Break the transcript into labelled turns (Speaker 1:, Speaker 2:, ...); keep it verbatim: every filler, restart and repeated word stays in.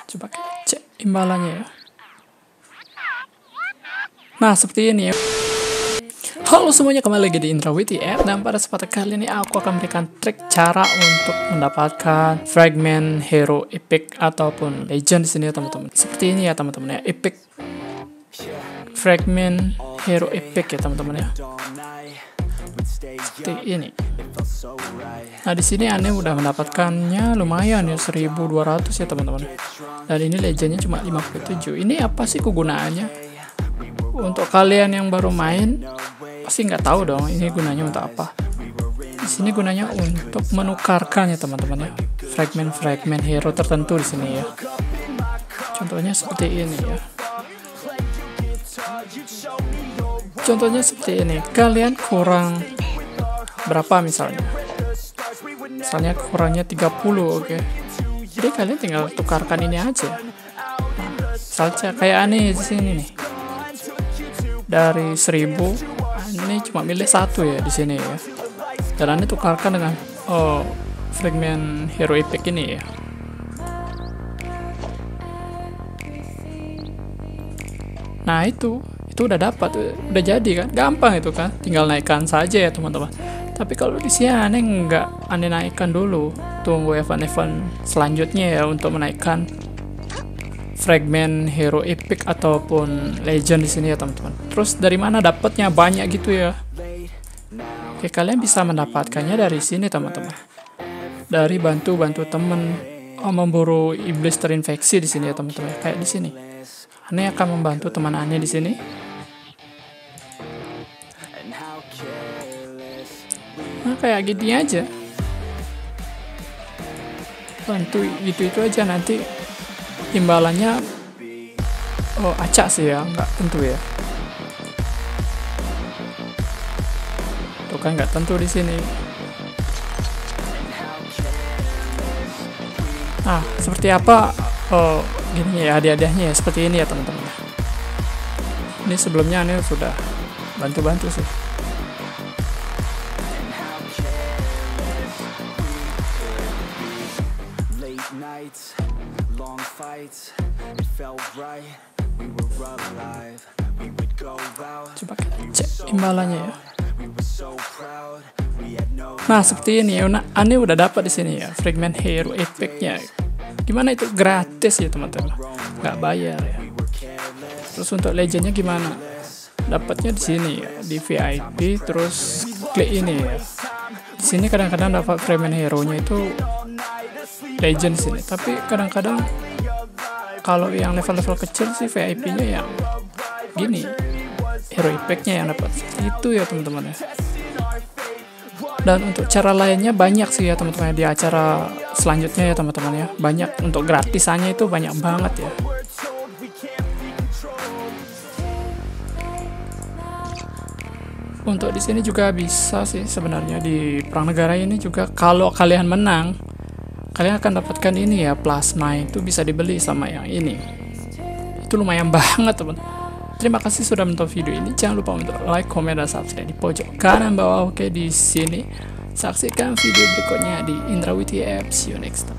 Speaker 1: Coba kita cek imbalannya ya. Nah, seperti ini ya. Halo semuanya, kembali lagi di Indrawiti App. Dan pada kesempatan kali ini aku akan memberikan trik cara untuk mendapatkan fragment hero epic ataupun legend di sini ya teman-teman. Seperti ini ya teman-teman ya, epic fragment hero epic ya teman-teman ya. Seperti ini. Nah, di sini aneh udah mendapatkannya lumayan ya, seribu dua ratus ya teman-teman. Dan ini legendnya cuma lima puluh tujuh. Ini apa sih kegunaannya? Untuk kalian yang baru main pasti nggak tahu dong ini gunanya untuk apa. Di sini gunanya untuk menukarkan ya teman-teman ya, fragment-fragment hero tertentu di sini ya. Contohnya seperti ini ya. Contohnya seperti ini. Kalian kurang berapa misalnya? Misalnya kurangnya tiga puluh, oke. Okay. Jadi kalian tinggal tukarkan ini aja. Nah, misalnya kayak aneh di sini nih. Dari seribu, ini cuma milih satu ya di sini ya. Dan ini tukarkan dengan oh, fragment hero epic ini ya. Nah itu, itu udah dapat, udah jadi kan, gampang itu kan, tinggal naikkan saja ya teman-teman. Tapi kalau di sini aneh nggak, aneh naikkan dulu, tunggu event-event selanjutnya ya untuk menaikkan fragment hero epic ataupun legend di sini ya teman-teman. Terus dari mana dapatnya banyak gitu ya? Oke, kalian bisa mendapatkannya dari sini teman-teman. Dari bantu-bantu temen oh, memburu iblis terinfeksi di sini ya teman-teman. Kayak di sini. Aneh akan membantu teman aneh di sini. Nah, kayak gini aja. Bantu gitu-itu aja, nanti imbalannya oh acak sih ya, nggak tentu ya. Tuh kan nggak tentu di sini. Nah, seperti apa oh gini ya hadiah-hadiahnya ya, seperti ini ya teman-teman. Ini sebelumnya ini sudah bantu-bantu sih. Coba kita cek imbalannya ya. Nah, seperti ini ya. Aneh udah dapat di sini ya fragment hero epicnya. Gimana itu, gratis ya teman-teman, nggak bayar ya. Terus untuk legendnya gimana? Dapatnya di sini ya, di V I P, terus klik ini ya. Di sini kadang-kadang dapat fragment hero-nya itu legend sini, tapi kadang-kadang kalau yang level-level kecil sih V I P-nya yang gini, hero epic-nya yang dapat itu ya teman-teman ya. Dan untuk cara lainnya banyak sih ya teman-teman di acara selanjutnya ya teman-teman ya. Banyak untuk gratisannya itu banyak banget ya. Untuk di sini juga bisa sih sebenarnya di perang negara ini juga, kalau kalian menang kalian akan dapatkan ini ya, plasma itu bisa dibeli sama yang ini. Itu lumayan banget teman. Terima kasih sudah menonton video ini. Jangan lupa untuk like, komen, dan subscribe di pojok kanan bawah. Oke, di sini saksikan video berikutnya di Indrawiti App. See you next time.